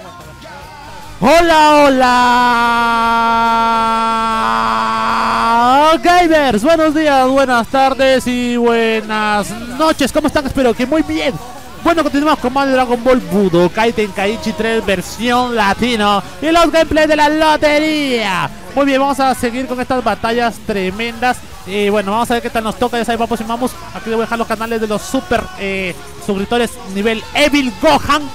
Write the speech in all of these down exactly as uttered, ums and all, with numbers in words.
Hola, hola gamers, buenos días, buenas tardes y buenas noches. ¿Cómo están? Espero que muy bien. Bueno, continuamos con más de Dragon Ball Budokai Tenkaichi tres versión latino y los gameplays de la lotería. Muy bien, vamos a seguir con estas batallas tremendas. Y bueno, vamos a ver qué tal nos toca. Ya saben, vamos y vamos. Aquí les voy a dejar los canales de los super eh, suscriptores nivel Evil Gohan.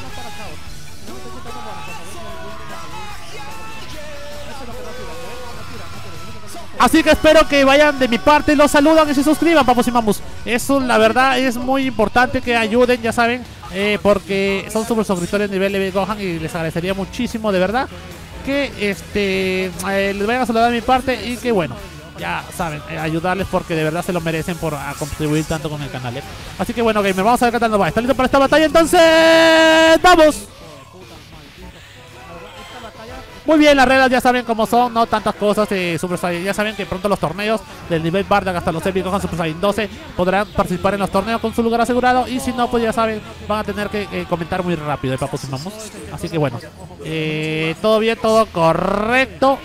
Así que espero que vayan de mi parte, los saludan y se suscriban, vamos y vamos. Eso la verdad es muy importante que ayuden, ya saben, eh, porque son super suscriptores nivel Evil Gohan y les agradecería muchísimo, de verdad, que este eh, les vayan a saludar de mi parte y que bueno, ya saben, eh, ayudarles porque de verdad se lo merecen por a contribuir tanto con el canal, ¿eh? Así que bueno, gamer, vamos a ver qué tal nos va. ¿Están listos para esta batalla? Entonces, ¡vamos! Muy bien, las reglas ya saben cómo son, no tantas cosas de Super Saiyan. Ya saben que pronto los torneos del nivel Bardock hasta los Evil Gohan Super Saiyan doce podrán participar en los torneos con su lugar asegurado. Y si no, pues ya saben, van a tener que eh, comentar muy rápido, ¿eh, papus y mamos? Así que bueno, eh, todo bien, todo correcto.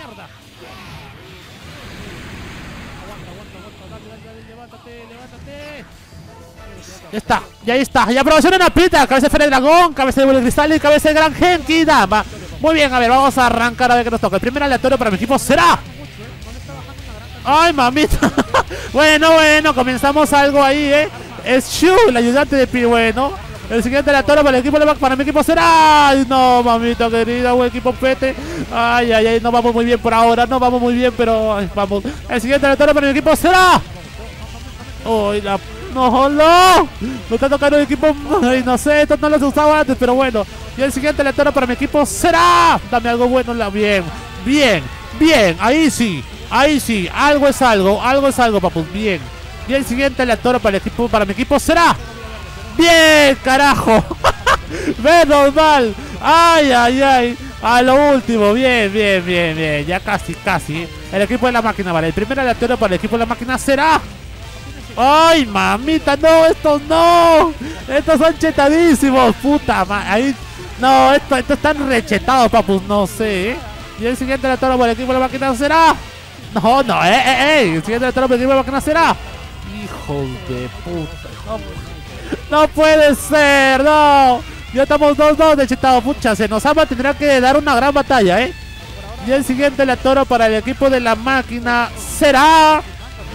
Ya está, ya está, ya aprobación en la pita. Cabeza de Fere Dragón, cabeza de Vuelo Cristal y cabeza de Gran Genki Dama. Muy bien, a ver, vamos a arrancar a ver qué nos toca. El primer aleatorio para mi equipo será... ¡Ay, mamita! Bueno, bueno, comenzamos algo ahí, ¿eh? Es Shu, el ayudante de Pi. Bueno, el siguiente aleatorio para el equipo para mi equipo será... ¡Ay, no, mamita querida! Buen equipo pete. ¡Ay, ay, ay! No vamos muy bien por ahora, no vamos muy bien, pero... Ay, vamos. El siguiente aleatorio para mi equipo será... ¡Ay, la... ¡No, no! Me está tocando el equipo... Ay, no sé, esto no lo he usado antes, pero bueno. Y el siguiente aleatorio para mi equipo será... Dame algo bueno, la... bien, bien, bien. Ahí sí, ahí sí. Algo es algo, algo es algo, papus. Bien. Y el siguiente aleatorio para el equipo, para mi equipo será... Bien, carajo. Menos mal. Ay, ay, ay. A lo último, bien, bien, bien, bien. Ya casi, casi. El equipo de la máquina, vale. El primer aleatorio para el equipo de la máquina será... ¡Ay, mamita! ¡No! ¡Estos no! ¡Estos son chetadísimos! ¡Puta madre! Ahí... No, estos esto están rechetados, papus. No sé, ¿eh? Y el siguiente aleatorio por el equipo de la máquina será... No, no, eh, eh, eh. El siguiente aleatorio por el equipo de la máquina será... ¡Hijos de puta! No, no puede ser, no. Ya estamos dos dos de chetado. Pucha, Senosama tendrá que dar una gran batalla, ¿eh? Y el siguiente aleatorio para el equipo de la máquina será...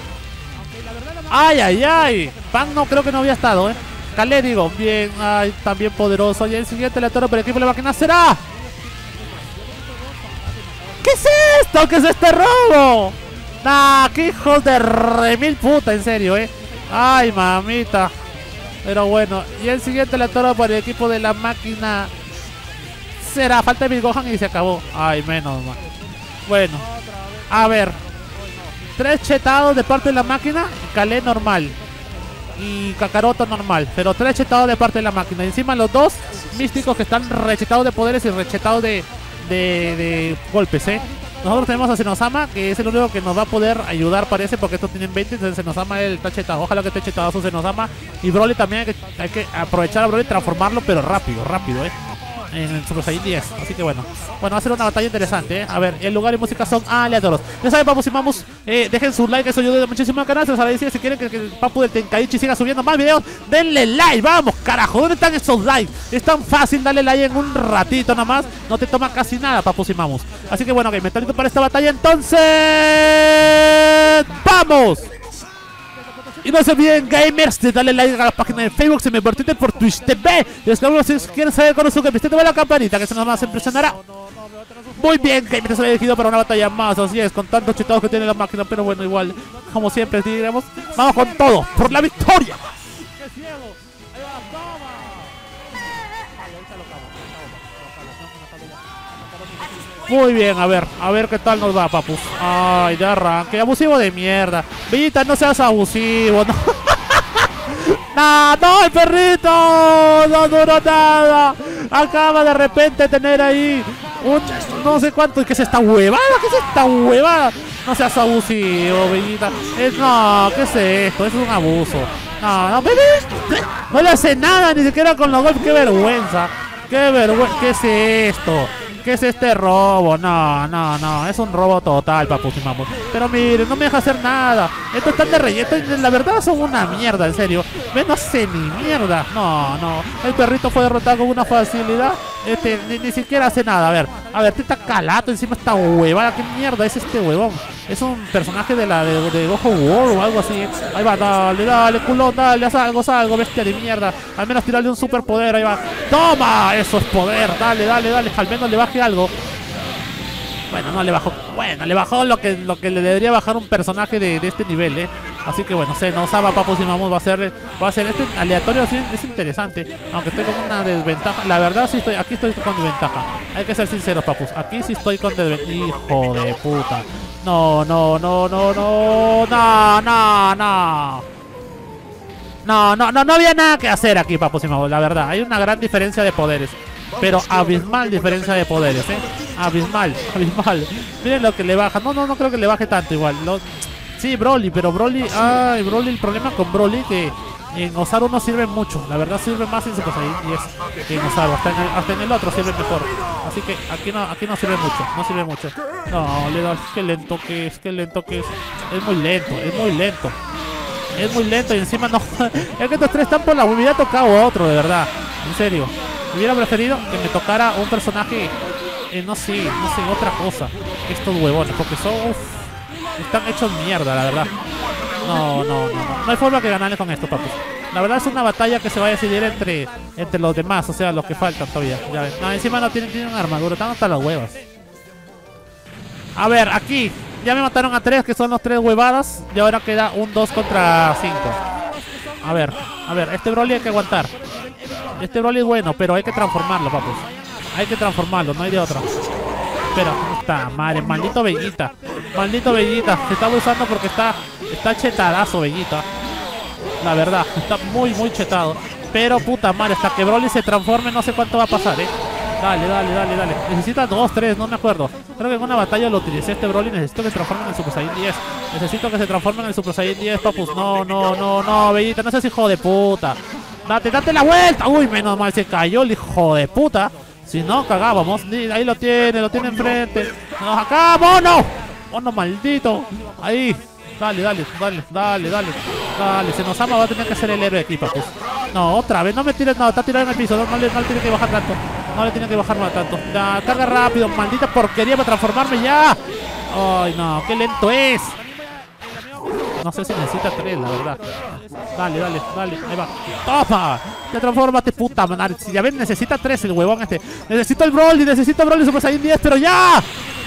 Ay, ay, ay. Pan no creo que no había estado, eh. Calé, digo, bien, ay, también poderoso. Y el siguiente aleatorio para el equipo de la máquina será... ¿Qué es esto? ¿Qué es este robo? Nah, qué hijos de remil puta, en serio, eh. Ay, mamita. Pero bueno, y el siguiente aleatorio para el equipo de la máquina será... Falta de Evil Gohan y se acabó. Ay, menos mal. Bueno, a ver. Tres chetados de parte de la máquina, Calé normal y Kakaroto normal, pero tres chetados de parte de la máquina. Y encima los dos místicos que están rechetados de poderes y rechetados de, de, de golpes, ¿eh? Nosotros tenemos a Senosama, que es el único que nos va a poder ayudar, parece, porque estos tienen veinte. Entonces Senosama él está chetado. Ojalá que esté chetado su Senosama. Y Broly también hay que, hay que aprovechar a Broly y transformarlo, pero rápido, rápido, ¿eh? En el Super Saiyan diez, así que bueno. Bueno, va a ser una batalla interesante, ¿eh? A ver, el lugar y música son aleatorios. Ya saben, vamos y vamos, eh, dejen su like, eso ayuda muchísimo al canal. Se los agradecería. Si quieren que, que el papu del Tenkaichi siga subiendo más videos, denle like, vamos, carajo. ¿Dónde están esos likes? Es tan fácil darle like en un ratito nada más. No te toma casi nada, papus y mamos. Así que bueno, que me están listos para esta batalla, entonces... ¡vamos! Y no se olviden, gamers, de darle like a la página de Facebook, se me convierte por Twitch T V. Y les si quieren saber con su gameplay, te la campanita, que se nos más impresionará. Muy bien, gamers, se lo he elegido para una batalla más, así es, con tantos chetados que tiene la máquina. Pero bueno, igual, como siempre, diremos, vamos con todo, por la victoria. Muy bien, a ver, a ver qué tal nos va, papus. Ay, de arranque, abusivo de mierda. Villita, no seas abusivo, no. ¡No, no, el perrito! ¡No duró nada! Acaba de repente tener ahí un no sé cuánto. ¿Qué es esta huevada? ¿Qué es esta huevada? No seas abusivo, Villita. Es, no, ¿qué es esto? Es un abuso. No, no, no le hace nada, ni siquiera con los golpes. ¡Qué vergüenza! ¡Qué vergüenza! ¿Qué es esto? ¿Qué es este robo? No, no, no, es un robo total, papusimamos. Pero miren, no me deja hacer nada. Estos están de relleno, la verdad son una mierda, en serio. Ven, no sé ni mierda. No, no, el perrito fue derrotado con una facilidad. Este, ni, ni siquiera hace nada. A ver, a ver, este está calato encima esta huevada. ¿Qué mierda es este huevón? Es un personaje de la de, de Gojo War o algo así. Ahí va, dale, dale, culón, dale, haz algo, haz algo, bestia de mierda. Al menos tirarle un superpoder, ahí va. ¡Toma! Eso es poder, dale, dale, dale. Al menos le baje algo. Bueno, no le bajó. Bueno, le bajó lo que, lo que le debería bajar un personaje de, de este nivel, eh. Así que bueno, se nos va, papus y mamus. Va a ser, va a ser este aleatorio, sí, es interesante. Aunque estoy con una desventaja. La verdad, sí estoy, aquí estoy con desventaja. Hay que ser sinceros, papus. Aquí sí estoy con desventaja. Hijo de puta. No, no, no, no, no. No, no, no. No, no, no, no había nada que hacer aquí, papus y mamus. La verdad, hay una gran diferencia de poderes. Pero abismal diferencia de poderes, eh. Abismal, abismal. Miren lo que le baja. No, no, no creo que le baje tanto igual. Lo... Sí, Broly, pero Broly. Ay, Broly, el problema con Broly que en Osaru no sirve mucho. La verdad sirve más en Super Saiyan diez que en Osaru. Hasta en, el, hasta en el otro sirve mejor. Así que aquí no, aquí no sirve mucho. No sirve mucho. No, le da. Qué lento que es, qué lento que es. Es muy lento, es muy lento. Es muy lento y encima no. Es que estos tres están por la. Me hubiera tocado a otro, de verdad. En serio. Hubiera preferido que me tocara un personaje, eh, no sé, no sé, otra cosa. Estos huevones, porque son, uff, están hechos mierda, la verdad. No, no, no, no. No hay forma que ganarle con estos, papus. La verdad es una batalla que se va a decidir entre, entre los demás, o sea, los que faltan todavía. Ya ven. No, encima no tienen, tienen armadura, están hasta las huevas. A ver, aquí, ya me mataron a tres, que son los tres huevadas. Y ahora queda un dos contra cinco. A ver, a ver, este Broly hay que aguantar. Este Broly es bueno, pero hay que transformarlo, papus. Hay que transformarlo, no hay de otra. Pero, puta madre, maldito Bellita. Maldito Bellita. Se está usando porque está está chetadazo Bellita. La verdad, está muy, muy chetado. Pero, puta madre, hasta que Broly se transforme no sé cuánto va a pasar, eh. Dale, dale, dale, dale. Necesita dos, tres, no me acuerdo. Creo que en una batalla lo utilicé este Broly. Necesito que se transforme en el Super Saiyan diez. Necesito que se transforme en el Super Saiyan diez, papus. No, no, no, no, Bellita, no seas hijo de puta. Date, date la vuelta. Uy, menos mal se cayó el hijo de puta. Si no, cagábamos. Ahí lo tiene, lo tiene enfrente. ¡Nos acá, mono! ¡Mono maldito! Ahí. Dale, dale, dale, dale, dale. Dale, se nos ama, va a tener que ser el héroe aquí, papus. No, otra vez, no me tires, no, está tirado en el piso. No, no, le, no le tiene que bajar tanto. No le tiene que bajar más tanto. Ya, carga rápido, maldita porquería para transformarme ya. Ay, no, qué lento es. No sé si necesita tres, la verdad. Dale, dale, dale, ahí va. ¡Toma! Ya transformate, puta madre. Si ya ven, necesita tres el huevón este. Necesito el Broly, necesito el Broly Super Saiyan diez, pero ya.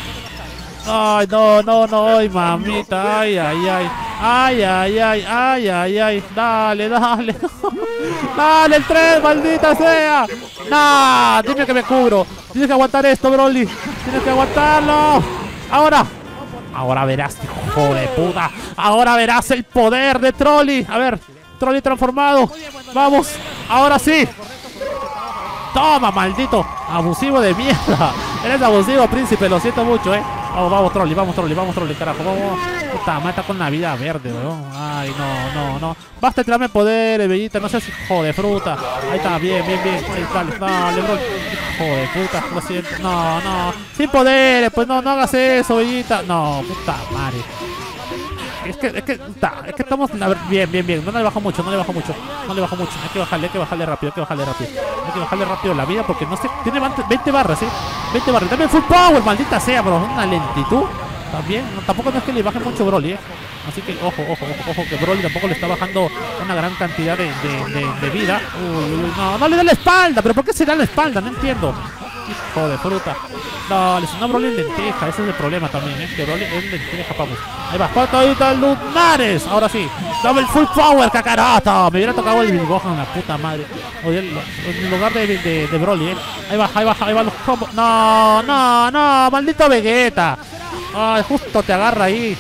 Ay, no, no, no, ay, mamita. Ay, ay, ay. Ay, ay, ay, ay, ay, ay. Dale, dale. Dale, el tres, maldita sea. No, dime que me cubro. Tienes que aguantar esto, Broly. Tienes que aguantarlo. Ahora. Ahora verás, hijo de puta. Ahora verás el poder de Trolli. A ver, Trolli transformado. Vamos, ahora sí. Toma, maldito. Abusivo de mierda. Eres abusivo, príncipe, lo siento mucho, eh. Vamos, vamos, Trolli, vamos, Trolli, vamos, Trolli, carajo. Vamos. Puta, mata con la vida verde, weón. Ay, no, no, no. Basta de tirarme poderes, Bellita. No seas hijo de fruta. Ahí está, bien, bien, bien. Ahí, dale, dale, bro. Hijo de puta, lo siento. No, no. Sin poderes, pues no, no hagas eso, Bellita. No, puta madre. Es que, es que, ta, es que estamos. A ver, bien, bien, bien. No le bajo mucho, no le bajo mucho. No le bajo mucho. Hay que bajarle, hay que bajarle rápido, hay que bajarle rápido. Hay que bajarle rápido la vida porque no sé. Tiene veinte barras, ¿eh? veinte barras. Dame full power, maldita sea, bro. Una lentitud. También. No, tampoco no es que le baje mucho Broly, ¿eh? Así que, ojo, ojo, ojo, ojo, que Broly tampoco le está bajando una gran cantidad de, de, de, de vida. Uy, uy, no, no le da la espalda. ¿Pero por qué se da la espalda? No entiendo. Hijo de fruta. Dale, si no Broly es lenteja. Ese es el problema también, ¿eh? Que Broly es lenteja, vamos. Ahí va, pataditas lunares. Ahora sí. Dame el full power, Kakarata. Me hubiera tocado el Gohan, la puta madre. Oye, en lugar de, de, de Broly, ¿eh? Ahí va, ahí va, ahí va los combos. No, no, no. Maldito Vegeta. Ay, justo te agarra ahí.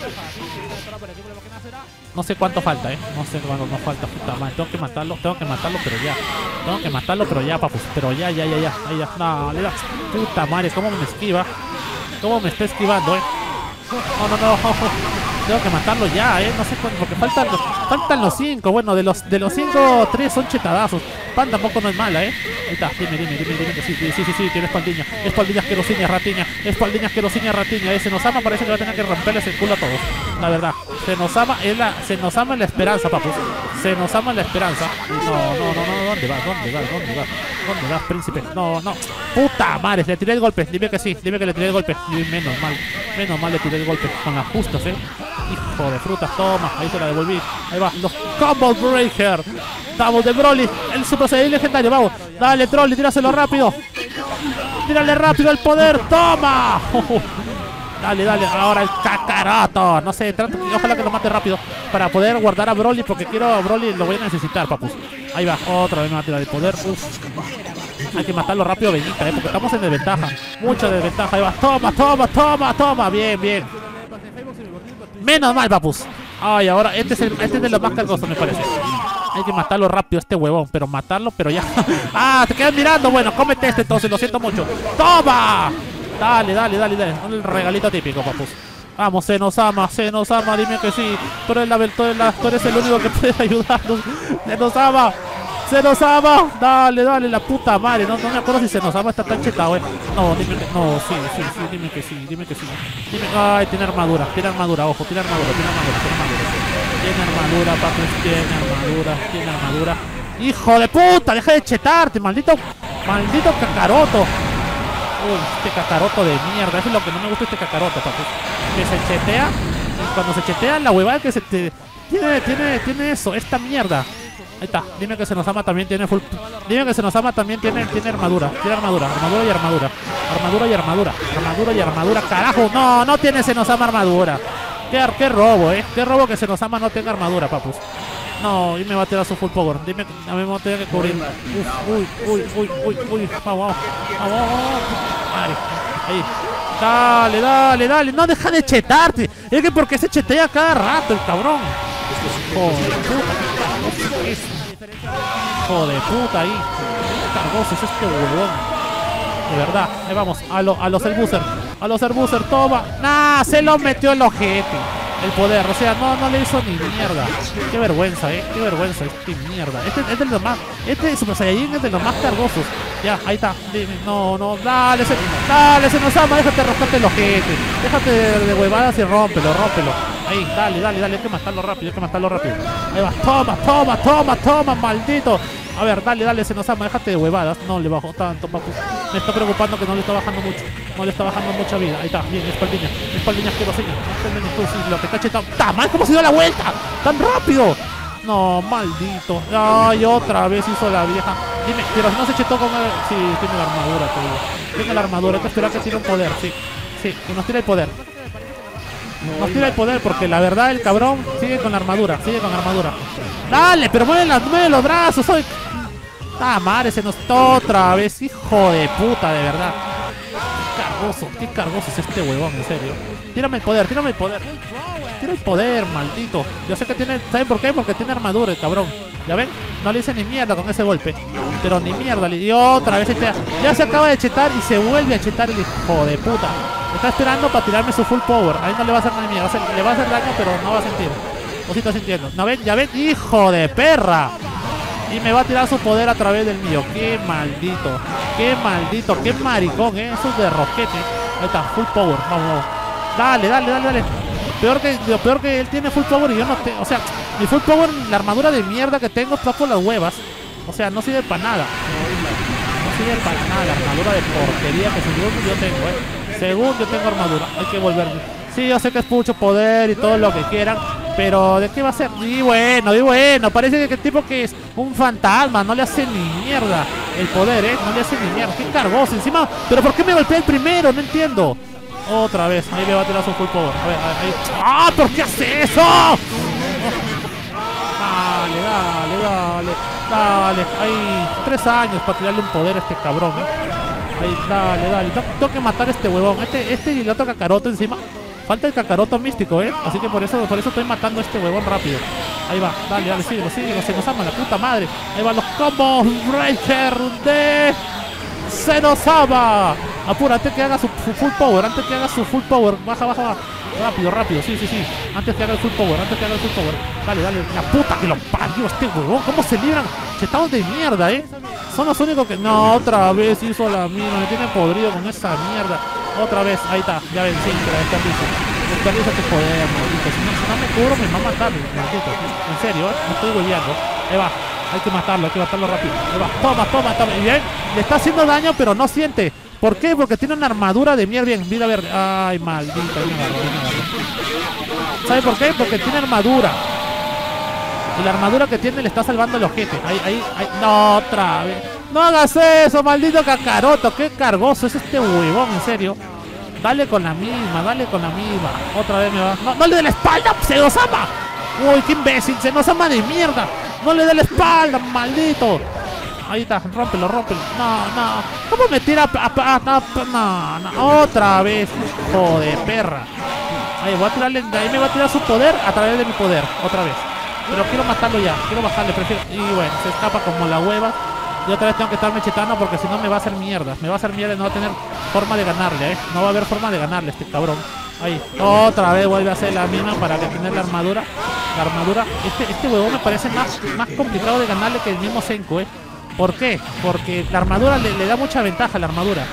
No sé cuánto falta, eh. No sé cuánto nos falta, puta madre. Tengo que matarlo, tengo que matarlo, pero ya. Tengo que matarlo, pero ya, papus. Pero ya, ya, ya, ya. Ahí ya. No, le da. Puta madre, cómo me esquiva. Cómo me está esquivando, eh. No, no, no. tengo que matarlo ya, eh. No sé cuándo, porque faltan, faltan los cinco. Bueno, de los de los cinco, tres son chetadazos. Pan tampoco no es mala, eh. Ahí está, dime, dime, dime, dime que sí, sí, sí, sí, sí, tiene espaldiña. Espaldiñas, querosinia, ratiña. Espaldiñas, querosinia, ratiña. Eh, se nos ama, parece que va a tener que romperles el culo a todos. La verdad. Se nos ama, es la, se nos ama la esperanza, papus. Se nos ama la esperanza. No, no, no, no, ¿dónde vas? ¿Dónde vas? ¿Dónde vas? ¿Dónde vas, príncipe? No, no. Puta madre, le tiré el golpe. Dime que sí, dime que le tiré el golpe. Y menos mal, menos mal le tiré el golpe. Con las justas, eh. Hijo de frutas, toma. Ahí se la devolví. Ahí va, los Combo Breaker. Vamos de Broly, el Super Saiyan legendario. Vamos, dale, Trolli, tíraselo rápido. Tírale rápido el poder, toma. Dale, dale, ahora el Kakaroto. No sé, trato, ojalá que lo mate rápido para poder guardar a Broly, porque quiero a Broly, lo voy a necesitar, papus. Ahí va, otra vez me va a tirar el poder. Uf. Hay que matarlo rápido, Vegeta, eh, porque estamos en desventaja. Mucha desventaja, ahí va. Toma, toma, toma, toma. Bien, bien. Menos mal, papus. Ay, ahora, este es, el, este es de los más cargosos, me parece. Hay que matarlo rápido, este huevón, pero matarlo, pero ya. Ah, te quedas mirando. Bueno, cómete este entonces, lo siento mucho. ¡Toma! Dale, dale, dale, dale. El regalito típico, papus. Vamos, se nos ama, se nos ama, dime que sí. Tú eres, la, tú eres, la, tú eres el único que puede ayudarnos. Se nos ama, se nos ama. Dale, dale, la puta madre. No, no me acuerdo si se nos ama, está tan chetado, eh. No, dime que no, sí, sí, sí, dime que sí, dime que sí. Dime, ay, tiene armadura, tiene armadura, ojo, tiene armadura, tiene armadura, tiene armadura. Tiene armadura, papus, tiene armadura, tiene armadura. ¡Hijo de puta! ¡Deja de chetarte, maldito! ¡Maldito Kakaroto! Uy, este Kakaroto de mierda. Eso es lo que no me gusta, este Kakaroto, papus. Que se chetea. Y cuando se chetea, la huevada que se te... Tiene, tiene, tiene eso, esta mierda. Ahí está. Dime que se nos ama también tiene full... Dime que se nos ama también tiene, tiene armadura. Tiene armadura, armadura y armadura. Armadura y armadura. Armadura y armadura. ¡Carajo! No, no tiene se nos ama armadura. Qué, qué robo, eh. Qué robo que se nos ama no tenga armadura, papus. No, y me va a tirar su full power. Dime que a mí me va a tener que cubrir. Uf, uy, uy, uy, uy, uy. Vamos, vamos. Vamos, vamos. Madre. Ahí. Dale, dale, dale. No deja de chetarte. Es que porque se chetea cada rato el cabrón. Joder, puta. Joder, puta ahí. Qué cargoso es este huevón. De verdad. Ahí vamos. A, lo, a los el booster. A los el booster. Toma. Nah, se lo metió el ojete. El poder, o sea, no, no le hizo ni mierda. Qué vergüenza, eh, qué vergüenza, este mierda. Este, este es de los más, este Super Saiyajin es de los más cargosos. Ya, ahí está. No, no, dale, se, dale, se nos ama, déjate romperte el ojete. Déjate de, de huevadas y rómpelo, rómpelo. Ahí, dale, dale, dale, hay que matarlo rápido, hay que matarlo rápido. Ahí va, toma, toma, toma, toma, maldito. A ver, dale, dale, se nos ama, déjate de huevadas. No le bajó tanto, papu. Me está preocupando que no le está bajando mucho. No le está bajando mucha vida. Ahí está, bien, espaldiña. Espaldiñas que lo siguen. Lo que está chetado. ¡Está mal! ¿Cómo se dio la vuelta? ¡Tan rápido! No, maldito. Ay, otra vez hizo la vieja. Dime, pero si no se chetó con el... Sí, tiene la armadura, te digo. Tiene la armadura, hay que esperar que tire un poder, sí. Sí, que nos tire el poder. Nos tira el poder porque la verdad el cabrón sigue con la armadura, sigue con la armadura. Dale, pero mueve, las, mueve los brazos, soy... Ah, madre, se nos otra vez, hijo de puta, de verdad. Qué cargoso, qué cargoso es este huevón, en serio. Tírame el poder, tírame el poder. Tira el poder, maldito. Yo sé que tiene, ¿saben por qué? Porque tiene armadura el cabrón. ¿Ya ven? No le hice ni mierda con ese golpe. Pero ni mierda, le dio otra vez. Este... Ya se acaba de chetar y se vuelve a chetar el hijo de puta. Está esperando para tirarme su full power. Ahí no le va a hacer nada mierda. Le va a hacer daño, pero no va a sentir. O sí está sintiendo. ¿No ven? ¿Ya ven? ¡Hijo de perra! Y me va a tirar su poder a través del mío. ¡Qué maldito! ¡Qué maldito! ¡Qué maricón, eh! Eso es de roquete. Ahí está, full power. Vamos, vamos. Dale, dale, dale, dale. Peor que, lo peor que él tiene full power y yo no tengo. O sea, mi full power, la armadura de mierda que tengo está por las huevas. O sea, no sirve para nada. No sirve para nada la armadura de porquería que según yo tengo, eh. Según yo tengo armadura. Hay que volverme. Sí, yo sé que es mucho poder y todo lo que quieran. Pero, ¿de qué va a ser? Y bueno, y bueno. Parece que el tipo que es un fantasma. No le hace ni mierda el poder, eh. No le hace ni mierda. Qué cargoso. Encima, ¿pero por qué me golpea el primero? No entiendo. Otra vez, ahí le va a tirar su full power. A ver, ahí. ¡Ah! ¿Por qué hace eso? Dale, dale, dale. Dale. Hay tres años para tirarle un poder a este cabrón, ¿eh? Ahí, dale, dale. Tengo que matar a este huevón. Este, este y el otro Kakaroto encima. Falta el Kakaroto místico, ¿eh? Así que por eso, por eso estoy matando a este huevón rápido. Ahí va, dale, dale, síguelo, síguelo. Se nos ama la puta madre. Ahí van los combos breaker de Se nos ama. Apura, antes que haga su, su full power, antes que haga su full power. Baja, baja, baja. Rápido, rápido, sí, sí, sí. Antes que haga el full power, antes que haga el full power. Dale, dale, la puta que lo parió este huevón. ¿Cómo se libran? Chetados de mierda, eh. Son los únicos que... No, otra vez hizo la misma. Me tiene podrido con esa mierda. Otra vez, ahí está, ya ven, sí, que la desperdicio. Desperdicio este poder, maldito. Si no, si no me cubro, me va a matar, maldito. En serio, eh, no estoy hueveando. Ahí va, hay que matarlo, hay que matarlo rápido. Ahí va, toma, toma, toma. Y bien, le está haciendo daño, pero no siente. ¿Por qué? Porque tiene una armadura de mierda. Bien, vida verde. Ay, maldita, ahí me agarró, ahí me agarró. ¿Sabe por qué? Porque tiene armadura. Y la armadura que tiene le está salvando el ojete. Ahí, ahí, ahí. No, otra vez. No hagas eso, maldito Kakaroto. Qué cargoso es este huevón, en serio. Dale con la misma, dale con la misma. Otra vez me va. No, no le dé la espalda, Senosama. Uy, qué imbécil, Senosama de mierda. No le dé la espalda, maldito. Ahí está, rómpelo, rómpelo. No, no. ¿Cómo me tira? A, a, a, no, no, no. Otra vez. Joder, perra. Ahí, voy a tirarle, ahí me va a tirar su poder a través de mi poder. Otra vez. Pero quiero matarlo ya. Quiero bajarle, prefiero. Y bueno, se escapa como la hueva. Y otra vez tengo que estarme chetando porque si no me va a hacer mierda. Me va a hacer mierda y no va a tener forma de ganarle, eh. No va a haber forma de ganarle este cabrón. Ahí. Otra vez vuelve a hacer la misma para que tener la armadura. La armadura. Este, este huevón me parece más, más complicado de ganarle que el mismo Senku, eh. ¿Por qué? Porque la armadura le, le da mucha ventaja a la armadura.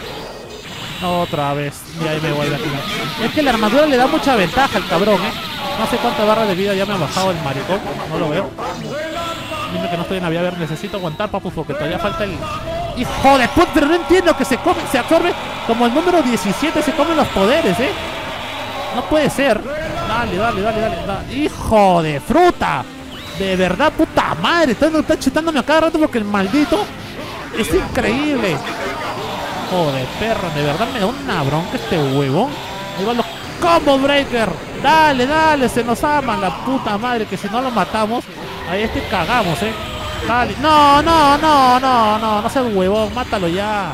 Otra vez. Y ahí me vuelve a tirar. Es que la armadura le da mucha ventaja al cabrón, eh. No sé cuántas barras de vida ya me ha bajado el maricón. No lo veo. Dime que no estoy en la vía verde. Necesito aguantar, papu, porque todavía falta el... ¡Hijo de puta! Pero no entiendo que se come, se absorbe como el número diecisiete. Se comen los poderes, eh. No puede ser. Dale, dale, dale, dale, dale. ¡Hijo de fruta! De verdad, puta madre. Está, está chutándome a cada rato porque el maldito es increíble. Joder, perro. De verdad me da una bronca este huevón. Ahí van los combo breaker. Dale, dale. Se nos aman la puta madre. Que si no lo matamos, ahí este cagamos, eh. Dale. No, no, no, no, no. No seas huevón. Mátalo ya.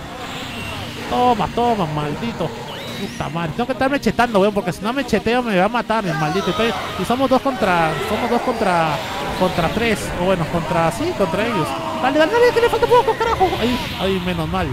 Toma, toma, maldito. Puta madre, tengo que estarme chetando, weón, porque si no me cheteo me va a matar el maldito. Estoy, y somos dos contra. Somos dos contra. Contra tres. O bueno, contra. Sí, contra ellos. Dale, dale, dale, que le falta poco, carajo. Ahí, ahí, menos mal.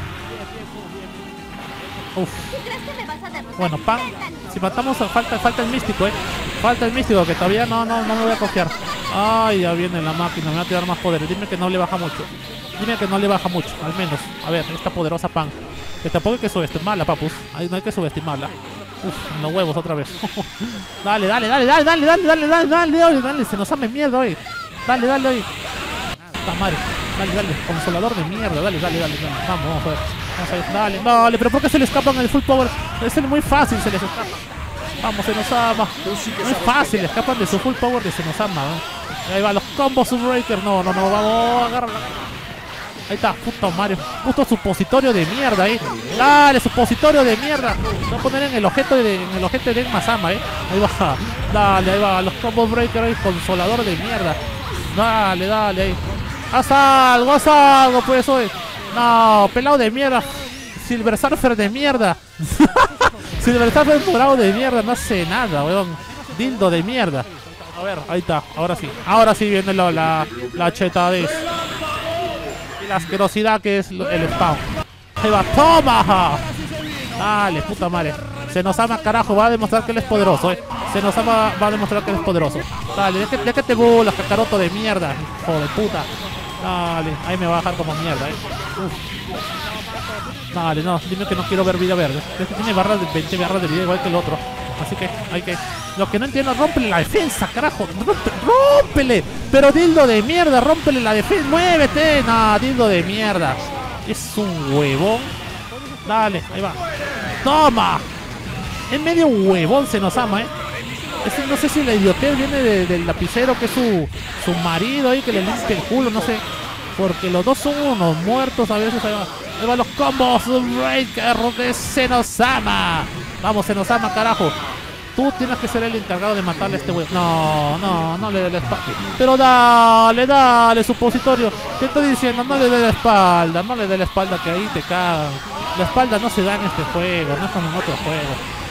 Uf. Bueno, pan. Si matamos, falta, falta el místico, eh. Falta el místico, que todavía no, no, no me voy a confiar. Ay, ya viene la máquina, me va a tirar más poderes. Dime que no le baja mucho. Dime que no le baja mucho, al menos. A ver, esta poderosa pan. Que tampoco hay que subestimarla, papus. Ahí no hay que subestimarla. Uf, los huevos otra vez. Dale, dale, dale, dale, dale, dale, dale, dale, dale, dale, dale. Se nos ame mierda hoy. Dale, dale, hoy. Puta madre. Dale, dale. Consolador de mierda. Dale, dale, dale. Vamos, vamos a ver. Vamos a ver. Dale, dale. Pero ¿por qué se le escapan el full power? Es muy fácil, se les escapa. Vamos, Senosama. No es fácil, escapan de su full power de Senosama, ¿no? Ahí va, los combos breaker. No, no, no, vamos, agárrala. Ahí está, puto Mario. Puto supositorio de mierda, eh. Dale, supositorio de mierda. Lo voy a poner en el objeto de, en el objeto de Enmasama, eh. Ahí va. Dale, ahí va. Los combos breaker ahí, consolador de mierda. Dale, dale, ahí. Haz algo, haz algo, pues, hoy. No, pelado de mierda. Silver Surfer de mierda. Silver Surfer morado de mierda. No hace nada, weón. Dildo de mierda. A ver, ahí está. Ahora sí. Ahora sí viene la, la, la chetadez. Y la asquerosidad que es el spawn. Ahí va. ¡Toma! Dale, puta madre. Senosama, carajo, va a demostrar que él es poderoso, eh. Senosama va a demostrar que él es poderoso. Dale, ya que, ya que te burlas, Kakaroto de mierda. Hijo de puta. Dale, ahí me va a bajar como mierda, eh. Uf. Dale, no, dime que no quiero ver vida verde. Este tiene barras de veinte barras de vida igual que el otro. Así que hay que... Lo que no entiendo, rómpele la defensa, carajo. Rompe, rómpele. Pero dildo de mierda, rómpele la defensa. Muévete. No, dildo de mierda. Es un huevón. Dale, ahí va. Toma. Es medio huevón Senosama, eh. Es, no sé si la idiotez viene de, del lapicero, que es su, su marido ahí, que le limpia el culo, no sé. Porque los dos son unos muertos a veces. Ahí va, ahí va los combos breaker de Senosama. Vamos, Senosama, carajo. Tú tienes que ser el encargado de matarle a este güey. No, no, no le dé la espalda. Pero dale, dale, supositorio. Te estoy diciendo, no le dé la espalda. No le dé la espalda, que ahí te cagan. La espalda no se da en este juego, no es como en otro juego.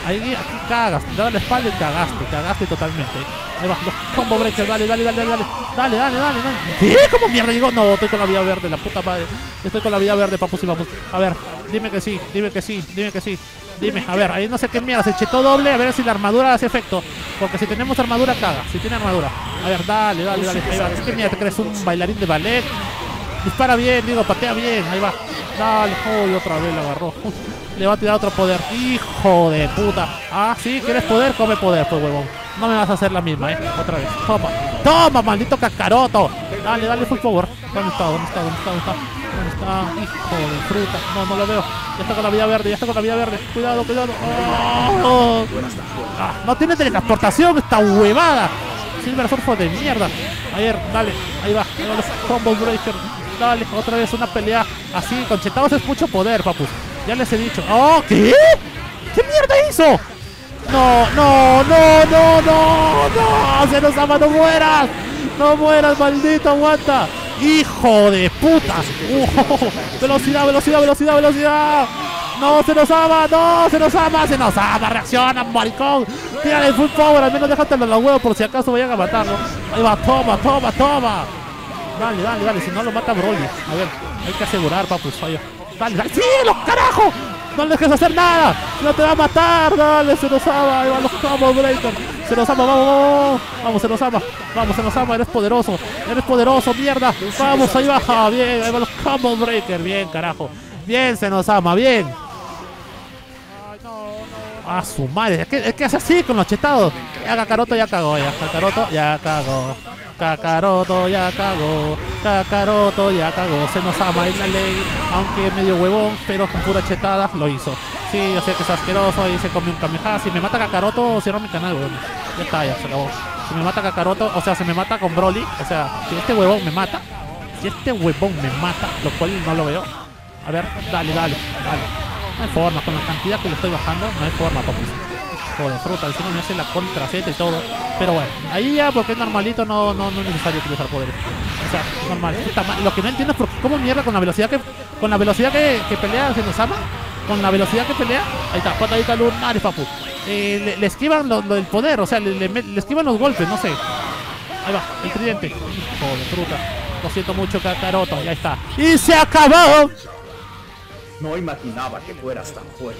Ahí, aquí cagas, te da la espalda y cagaste, cagaste totalmente. Ahí va, los combo breakers, dale, dale, dale, dale, dale, dale, dale, dale, dale. ¿Qué? ¿Cómo mierda llegó? No, estoy con la vida verde, la puta madre. Estoy con la vida verde, papus y vamos. A ver, dime que sí, dime que sí, dime que sí. Dime, a ver, ahí no sé qué mierda, se chetó doble, a ver si la armadura hace efecto. Porque si tenemos armadura, caga, si tiene armadura. A ver, dale, dale, dale, ahí va. ¿Qué mierda te crees? ¿Un bailarín de ballet? Dispara bien, digo, patea bien, ahí va. Dale, uy, otra vez la agarró. Le va a tirar otro poder. Hijo de puta. Ah, sí, ¿quieres poder? Come poder, pues huevón. No me vas a hacer la misma, eh. Otra vez. Toma. Toma, maldito Kakaroto. Dale, dale full power. ¿Dónde está? ¿Dónde está? ¿Dónde está? ¿Dónde está? ¿Dónde está? Hijo de fruta. No, no lo veo. Ya está con la vida verde, ya está con la vida verde. Cuidado, cuidado. Oh. Ah, no tiene teletransportación esta huevada. Silver Surfer de mierda. A ver, dale. Ahí va. Ahí va los combo breaker. Dale, otra vez una pelea así. Con chetados es mucho poder, papus. Ya les he dicho. ¡Oh! ¿Qué? ¿Qué mierda hizo? No, no, no, no, no, no. Senosama, no mueras. No mueras, maldito, aguanta. Hijo de puta. Uh, velocidad, velocidad, velocidad, velocidad. No, Senosama, no, Senosama, Senosama, reacciona, maricón. Tírale el full power, al menos déjatelo en los huevos por si acaso vayan a matarlo. Ahí va, toma, toma, toma. Dale, dale, dale, si no lo mata Broly. A ver, hay que asegurar, papus, fallo. Dale, dale, ¡sí, los carajos! No le dejes hacer nada, no te va a matar, dale, Senosama, ahí van los combo breakers. Senosama, vamos, vamos, vamos, Senosama, vamos, Senosama, eres poderoso, eres poderoso, mierda. Vamos, ahí baja, bien, ahí van los combo breakers, bien, carajo. Bien, Senosama, bien. A su madre, es que, es que es así con los chetados. Ya Kakaroto ya cagó, ya Kakaroto ya cagó. Kakaroto ya cagó, Kakaroto ya cagó. Senosama es la ley, aunque medio huevón, pero con pura chetada lo hizo. Sí, yo sé que es asqueroso y se come un Kamehameha. Si me mata Kakaroto, cierro mi canal, huevón. Ya está, ya se acabó. Si me mata Kakaroto, o sea, si me mata con Broly, o sea, si este huevón me mata, si este huevón me mata, lo cual no lo veo. A ver, dale, dale, dale. No hay forma, con la cantidad que le estoy bajando, no hay forma, papus. Joder, fruta, encima me hace la contra Z y todo. Pero bueno, ahí ya porque es normalito no, no, no es necesario utilizar poderes. O sea, normal. Lo que no entiendo es por qué, cómo mierda con la velocidad que. Con la velocidad que, que pelea Senosama. Con la velocidad que pelea. Ahí está, patadita lunar, papu. Eh, le, le esquivan lo, lo del poder, o sea, le, le, le esquivan los golpes, no sé. Ahí va, el tridente. Joder, fruta. Lo siento mucho, Kakaroto, ya está. ¡Y se acabó! No imaginaba que fueras tan fuerte.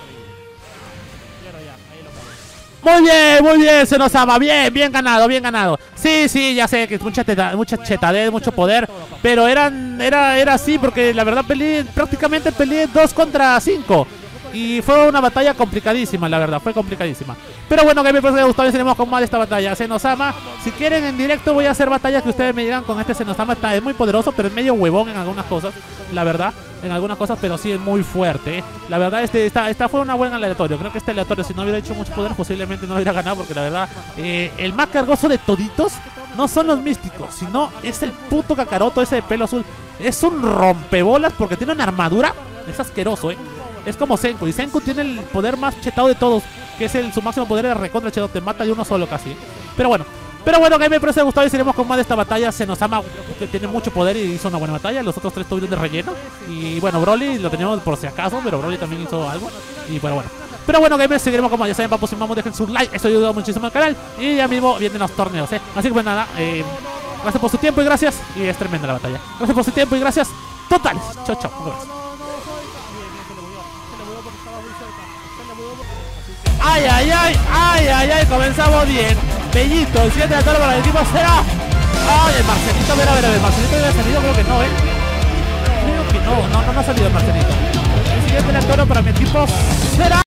Muy bien, muy bien, Senosama, bien, bien ganado, bien ganado. Sí, sí, ya sé que es mucha, teta, mucha chetadez, mucho poder, pero eran, era, era así porque la verdad peleé, prácticamente peleé dos contra cinco. Y fue una batalla complicadísima, la verdad, fue complicadísima. Pero bueno, que me parece que les gustó, seguiremos con más de esta batalla. Senosama, si quieren en directo voy a hacer batallas que ustedes me digan con este Senosama. Está, es muy poderoso, pero es medio huevón en algunas cosas, la verdad. En algunas cosas, pero sí es muy fuerte, ¿eh? La verdad, este, esta, esta fue una buena aleatorio. Creo que este aleatorio, si no hubiera hecho mucho poder, posiblemente no hubiera ganado. Porque la verdad, eh, el más cargoso de toditos no son los místicos, sino es el puto Kakaroto ese de pelo azul. Es un rompebolas porque tiene una armadura. Es asqueroso, ¿eh? Es como Senku. Y Senku tiene el poder más chetado de todos, que es el, su máximo poder de recontra chetado. Te mata de uno solo casi. Pero bueno. Pero bueno, que me parece gustado y seguiremos con más de esta batalla. Senosama, que tiene mucho poder y hizo una buena batalla. Los otros tres tuvieron de relleno. Y bueno, Broly lo teníamos por si acaso, pero Broly también hizo algo. Y bueno, bueno. Pero bueno, gamers, seguiremos con más. Ya saben, papus y mamos, dejen su like. Eso ayuda muchísimo al canal. Y ya mismo vienen los torneos, ¿eh? Así que pues nada, eh, gracias por su tiempo y gracias. Y es tremenda la batalla. Gracias por su tiempo y gracias totales. Chao, chao. Ay, ay, ay, ay, ay, ay, comenzamos bien. Bellito, el siguiente aleatorio para el equipo será. Ay, el Marcelito, a ver, a ver, a ver, el Marcelito ya ha salido, creo que no, eh. Creo que no, no, no, no ha salido el Marcelito. El siguiente aleatorio para mi equipo será.